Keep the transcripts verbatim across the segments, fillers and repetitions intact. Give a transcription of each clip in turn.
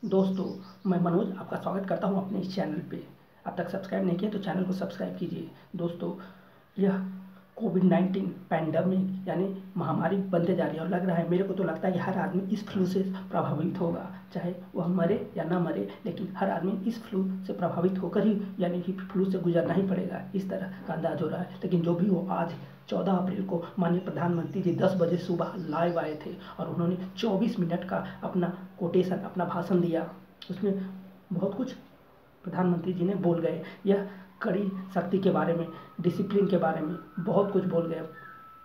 दोस्तों, मैं मनोज आपका स्वागत करता हूं अपने इस चैनल पे। अब तक सब्सक्राइब नहीं किया तो चैनल को सब्सक्राइब कीजिए। दोस्तों, यह कोविड नाइन्टीन पैंडमिक यानी महामारी बनते जा रही है और लग रहा है, मेरे को तो लगता है कि हर आदमी इस फ्लू से प्रभावित होगा, चाहे वह मरे या ना मरे, लेकिन हर आदमी इस फ्लू से प्रभावित होकर ही यानी कि फ्लू से गुजरना ही पड़ेगा, इस तरह का अंदाज हो रहा है। लेकिन जो भी हो, आज चौदह अप्रैल को माननीय प्रधानमंत्री जी दस बजे सुबह लाइव आए थे और उन्होंने चौबीस मिनट का अपना कोटेशन अपना भाषण दिया। उसमें बहुत कुछ प्रधानमंत्री जी ने बोल गए। यह कड़ी शक्ति के बारे में, डिसिप्लिन के बारे में बहुत कुछ बोल गए।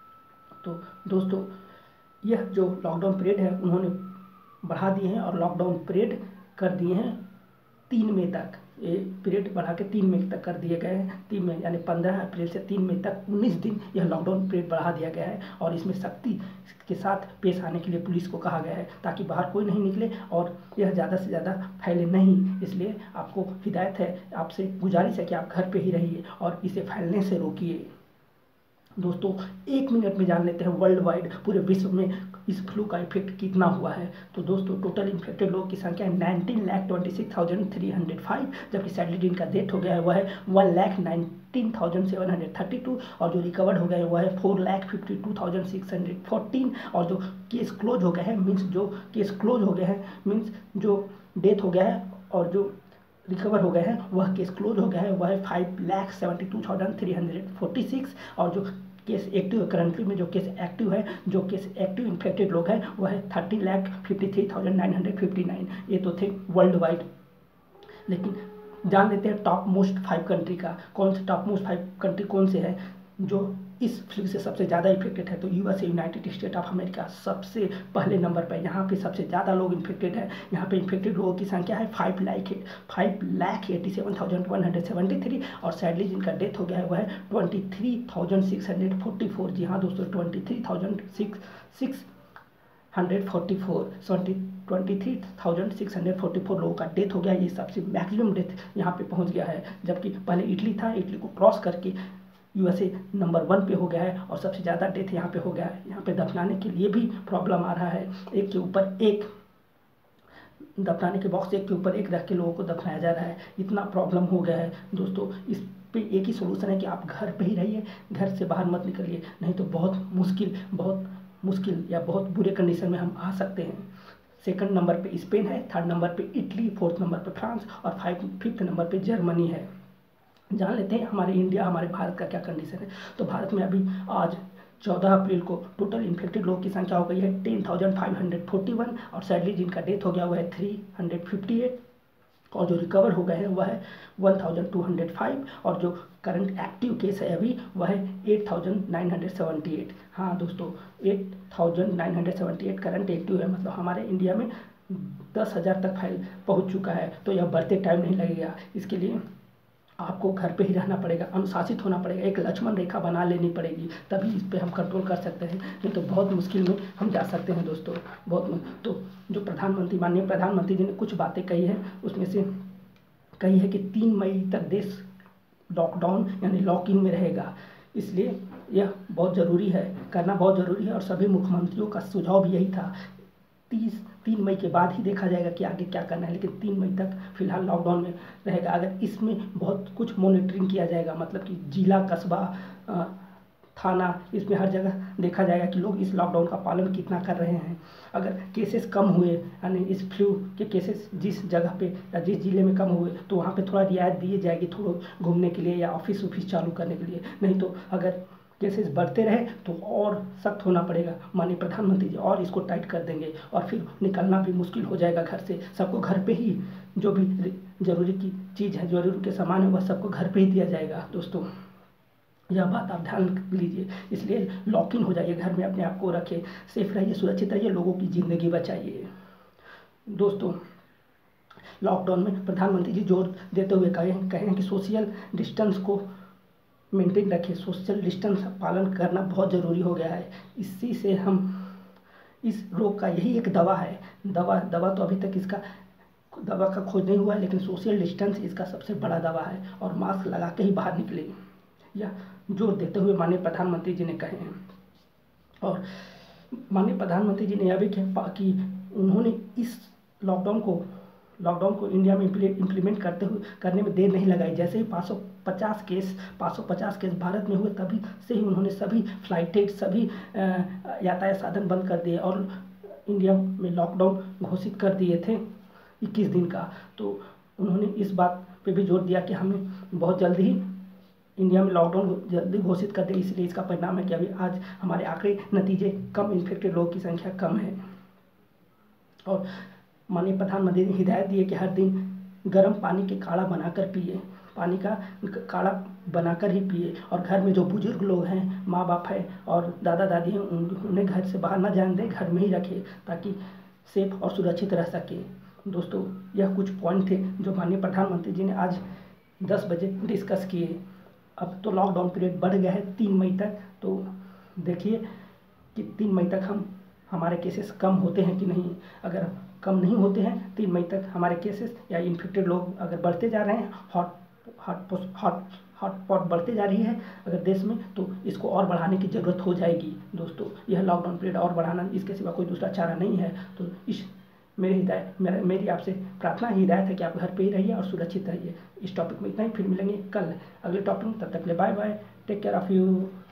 तो दोस्तों, यह जो लॉकडाउन पीरियड है उन्होंने बढ़ा दिए हैं और लॉकडाउन पीरियड कर दिए हैं तीन मई तक। ये पीरियड बढ़ा के तीन मई तक कर दिए गए हैं। तीन मई यानी पंद्रह अप्रैल से तीन मई तक उन्नीस दिन यह लॉकडाउन पीरियड बढ़ा दिया गया है और इसमें सख्ती के साथ पेश आने के लिए पुलिस को कहा गया है, ताकि बाहर कोई नहीं निकले और यह ज़्यादा से ज़्यादा फैले नहीं। इसलिए आपको हिदायत है, आपसे गुजारिश है कि आप घर पे ही रहिए और इसे फैलने से रोकिए। दोस्तों, एक मिनट में जान लेते हैं वर्ल्ड वाइड पूरे विश्व में इस फ्लू का इफेक्ट कितना हुआ है। तो दोस्तों, टोटल इन्फेक्टेड लोगों की संख्या है nineteen lakh twenty six thousand three hundred five, जबकि सैडली जिनका डेथ हो गया है वह है one lakh nineteen thousand seven hundred thirty two और जो रिकवर्ड हो गए हैं वह है four lakh fifty two thousand six hundred fourteen और जो केस क्लोज हो गए हैं मीन्स जो केस क्लोज हो गए हैं मीन्स जो डेथ हो गया है और जो रिकवर हो गए हैं वह केस क्लोज हो गया है वह है five lakh seventy two thousand three hundred forty six और जो केस एक्टिव है करंटली में जो केस एक्टिव है जो केस एक्टिव इन्फेक्टेड लोग हैं वह है thirty lakh fifty three thousand nine hundred fifty nine. ये तो थे वर्ल्ड वाइड। लेकिन जान लेते हैं टॉप मोस्ट फाइव कंट्री का। कौन से टॉप मोस्ट फाइव कंट्री कौन से हैं जो इस फ्लू से सबसे ज़्यादा इफेक्टेड है? तो USA, united state of America सबसे पहले नंबर पर। यहाँ पे सबसे ज़्यादा लोग इन्फेक्टेड हैं। यहाँ पे इन्फेक्टेड लोगों की संख्या है five lakh five lakh eighty seven thousand one hundred seventy three और सैडली जिनका डेथ हो गया है वह है twenty three thousand six hundred forty four. जी हाँ दोस्तों, twenty three thousand six six hundred forty four twenty twenty three thousand six hundred forty four लोगों का डेथ हो गया। ये सबसे मैक्सिमम डेथ यहाँ पे पहुँच गया है, जबकि पहले इटली था, इटली को क्रॉस करके यूएसए नंबर वन पे हो गया है और सबसे ज़्यादा डेथ यहाँ पे हो गया है। यहाँ पे दफनाने के लिए भी प्रॉब्लम आ रहा है, एक के ऊपर एक दफनाने के बॉक्स एक के ऊपर एक रख के लोगों को दफनाया जा रहा है। इतना प्रॉब्लम हो गया है दोस्तों। इस पे एक ही सोल्यूशन है कि आप घर पे ही रहिए, घर से बाहर मत निकलिए, नहीं तो बहुत मुश्किल बहुत मुश्किल या बहुत बुरे कंडीशन में हम आ सकते हैं। सेकंड नंबर पे स्पेन है, थर्ड नंबर पे इटली, फोर्थ नंबर पे फ्रांस और फाइव फिफ्थ नंबर पे जर्मनी है। जान लेते हैं हमारे इंडिया, हमारे भारत का क्या कंडीशन है। तो भारत में अभी आज चौदह अप्रैल को टोटल इन्फेक्टेड लोगों की संख्या हो गई है ten thousand five hundred forty one और सैडली जिनका डेथ हो गया हुआ है थ्री हंड्रेड फिफ्टी एट और जो रिकवर हो गए हैं वह है one thousand two hundred five और जो करंट एक्टिव केस है अभी वह है eight thousand nine hundred seventy eight. हाँ दोस्तों, eight thousand nine hundred seventy eight current active है, मतलब हमारे इंडिया में दस हज़ार तक फैल पहुँच चुका है। तो यह बढ़ते टाइम नहीं लगेगा, इसके लिए आपको घर पे ही रहना पड़ेगा, अनुशासित होना पड़ेगा, एक लक्ष्मण रेखा बना लेनी पड़ेगी, तभी इस पे हम कंट्रोल कर सकते हैं, नहीं तो बहुत मुश्किल में हम जा सकते हैं दोस्तों, बहुत। तो जो प्रधानमंत्री माननीय प्रधानमंत्री जी ने कुछ बातें कही हैं, उसमें से कही है कि तीन मई तक देश लॉकडाउन यानी लॉक इन में रहेगा, इसलिए यह बहुत ज़रूरी है, करना बहुत ज़रूरी है और सभी मुख्यमंत्रियों का सुझाव भी यही था। तीस तीन मई के बाद ही देखा जाएगा कि आगे क्या करना है, लेकिन तीन मई तक फिलहाल लॉकडाउन में रहेगा। अगर इसमें बहुत कुछ मॉनिटरिंग किया जाएगा, मतलब कि जिला, कस्बा, थाना, इसमें हर जगह देखा जाएगा कि लोग इस लॉकडाउन का पालन कितना कर रहे हैं। अगर केसेस कम हुए यानी इस फ्लू के केसेस जिस जगह पे या जिस जिले में कम हुए तो वहाँ पे थोड़ा रियायत दी जाएगी, थोड़ा घूमने के लिए या ऑफिस ऑफिस चालू करने के लिए। नहीं तो अगर केसेस बढ़ते रहे तो और सख्त होना पड़ेगा, माननीय प्रधानमंत्री जी और इसको टाइट कर देंगे और फिर निकलना भी मुश्किल हो जाएगा घर से। सबको घर पे ही जो भी ज़रूरी की चीज़ है, जरूरी के सामान है, वह सबको घर पे ही दिया जाएगा। दोस्तों, यह बात आप ध्यान लीजिए, इसलिए लॉक इन हो जाइए, घर में अपने आप को रखिए, सेफ रहिए, सुरक्षित रहिए, लोगों की ज़िंदगी बचाइए। दोस्तों, लॉकडाउन में प्रधानमंत्री जी जोर देते हुए कहे कहे हैं कि सोशल डिस्टेंस को मेंटेन रखें, सोशल डिस्टेंस पालन करना बहुत ज़रूरी हो गया है। इसी से हम इस रोग का यही एक दवा है, दवा दवा तो अभी तक इसका दवा का खोज नहीं हुआ है, लेकिन सोशल डिस्टेंस इसका सबसे बड़ा दवा है और मास्क लगा के ही बाहर निकले, यह जोर देते हुए माननीय प्रधानमंत्री जी ने कहे हैं। और माननीय प्रधानमंत्री जी ने यह भी कहा कि उन्होंने इस लॉकडाउन को लॉकडाउन को इंडिया में इम्प्लीमेंट करते हुए करने में देर नहीं लगाई। जैसे ही पाँच सौ पचास केस पाँच सौ पचास केस भारत में हुए, तभी से ही उन्होंने सभी फ्लाइटें, सभी यातायात साधन बंद कर दिए और इंडिया में लॉकडाउन घोषित कर दिए थे इक्कीस दिन का। तो उन्होंने इस बात पे भी जोर दिया कि हमें बहुत जल्दी ही इंडिया में लॉकडाउन जल्दी घोषित कर दे। इसलिए इसका परिणाम है कि अभी आज हमारे आंकड़े नतीजे कम, इन्फेक्टेड लोगों की संख्या कम है। और माननीय प्रधानमंत्री ने हिदायत दी है कि हर दिन गर्म पानी के काढ़ा बनाकर पिए, पानी का काढ़ा बनाकर ही पिए। और घर में जो बुजुर्ग लोग हैं, माँ बाप है और दादा दादी हैं, उन्हें घर से बाहर ना जाने दें, घर में ही रखें ताकि सेफ और सुरक्षित रह सके। दोस्तों, यह कुछ पॉइंट थे जो माननीय प्रधानमंत्री जी ने आज दस बजे डिस्कस किए। अब तो लॉकडाउन पीरियड बढ़ गया है तीन मई तक, तो देखिए कि तीन मई तक हम हमारे केसेस कम होते हैं कि नहीं। अगर कम नहीं होते हैं तीन मई तक हमारे केसेस या इन्फेक्टेड लोग अगर बढ़ते जा रहे हैं, हॉट हॉट हॉट हॉटस्पॉट बढ़ते जा रही है अगर देश में, तो इसको और बढ़ाने की ज़रूरत हो जाएगी। दोस्तों, यह लॉकडाउन पीरियड और बढ़ाना, इसके सिवा कोई दूसरा चारा नहीं है। तो इस मेरी हिदायत मेरा मेरी आपसे प्रार्थना हिदायत है कि आप घर पे ही रहिए और सुरक्षित रहिए। इस टॉपिक में इतना ही, फिर मिलेंगे कल अगले टॉपिक में। तब तक के लिए bye bye, take care of you.